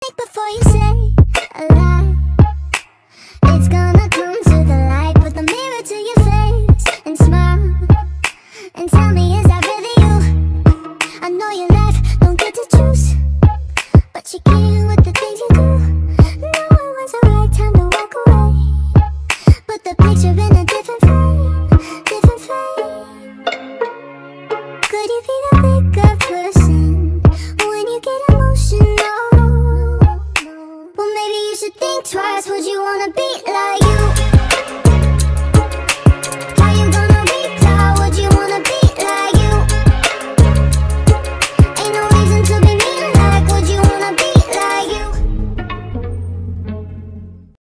think before you say a lie. It's gonna come to the light. Put the mirror to your face and smile and tell me, is that really you? I know your life don't get to choose, but you can with the things you do. Know it was the right time to walk away. Put the picture in a different frame, different frame. Could you be the